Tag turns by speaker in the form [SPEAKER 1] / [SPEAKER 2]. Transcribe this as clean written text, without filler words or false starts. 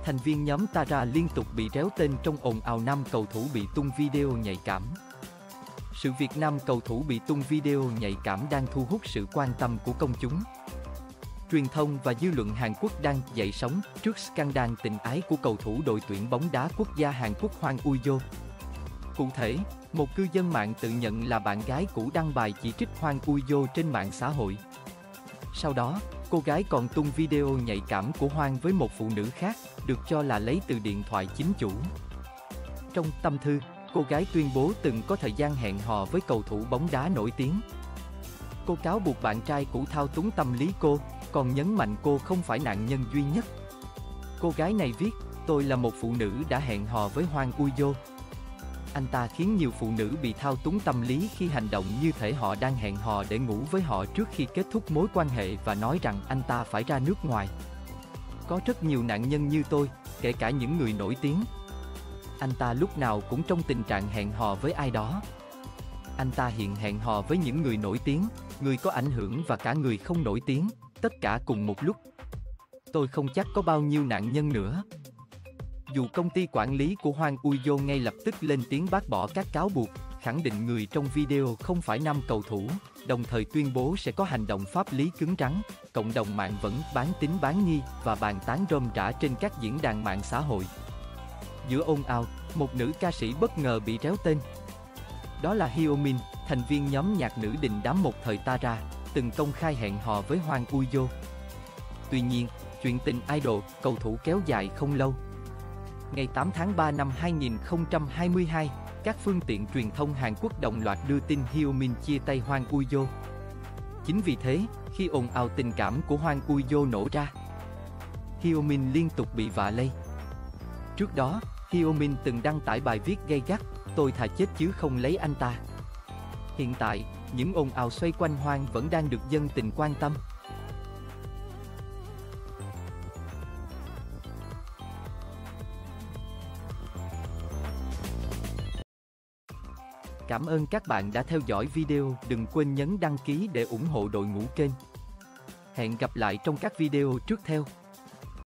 [SPEAKER 1] Thành viên nhóm Tara liên tục bị réo tên trong ồn ào nam cầu thủ bị tung video nhạy cảm. Sự việc nam cầu thủ bị tung video nhạy cảm đang thu hút sự quan tâm của công chúng. Truyền thông và dư luận Hàn Quốc đang dậy sóng trước scandal tình ái của cầu thủ đội tuyển bóng đá quốc gia Hàn Quốc Hwang Woo-jo. Cụ thể, một cư dân mạng tự nhận là bạn gái cũ đăng bài chỉ trích Hwang Woo-jo trên mạng xã hội. Sau đó, cô gái còn tung video nhạy cảm của Hwang với một phụ nữ khác, được cho là lấy từ điện thoại chính chủ. Trong tâm thư, cô gái tuyên bố từng có thời gian hẹn hò với cầu thủ bóng đá nổi tiếng. Cô cáo buộc bạn trai cũ thao túng tâm lý cô, còn nhấn mạnh cô không phải nạn nhân duy nhất. Cô gái này viết, tôi là một phụ nữ đã hẹn hò với Hwang Woo-jo. Anh ta khiến nhiều phụ nữ bị thao túng tâm lý khi hành động như thể họ đang hẹn hò để ngủ với họ trước khi kết thúc mối quan hệ và nói rằng anh ta phải ra nước ngoài. Có rất nhiều nạn nhân như tôi, kể cả những người nổi tiếng. Anh ta lúc nào cũng trong tình trạng hẹn hò với ai đó. Anh ta hiện hẹn hò với những người nổi tiếng, người có ảnh hưởng và cả người không nổi tiếng, tất cả cùng một lúc. Tôi không chắc có bao nhiêu nạn nhân nữa. Dù công ty quản lý của Hwang Woo-jo ngay lập tức lên tiếng bác bỏ các cáo buộc, khẳng định người trong video không phải nam cầu thủ, đồng thời tuyên bố sẽ có hành động pháp lý cứng rắn, cộng đồng mạng vẫn bán tín bán nghi và bàn tán rôm rả trên các diễn đàn mạng xã hội. Giữa ồn ào, một nữ ca sĩ bất ngờ bị réo tên. Đó là Hyomin, thành viên nhóm nhạc nữ đình đám một thời Tara, từng công khai hẹn hò với Hwang Woo-jo. Tuy nhiên, chuyện tình idol, cầu thủ kéo dài không lâu. Ngày 8 tháng 3 năm 2022, các phương tiện truyền thông Hàn Quốc đồng loạt đưa tin Hyomin chia tay Hwang Woo-jo. Chính vì thế, khi ồn ào tình cảm của Hwang Woo-jo nổ ra, Hyomin liên tục bị vạ lây. Trước đó, Hyomin từng đăng tải bài viết gay gắt, tôi thà chết chứ không lấy anh ta. Hiện tại, những ồn ào xoay quanh Hwang vẫn đang được dân tình quan tâm. Cảm ơn các bạn đã theo dõi video, đừng quên nhấn đăng ký để ủng hộ đội ngũ kênh. Hẹn gặp lại trong các video tiếp theo.